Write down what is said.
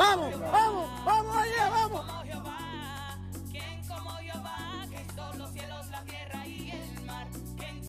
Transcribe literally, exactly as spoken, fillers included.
vamos, vamos, vamos allá, vamos. ¿Quién como Jehová? Que son los cielos, la tierra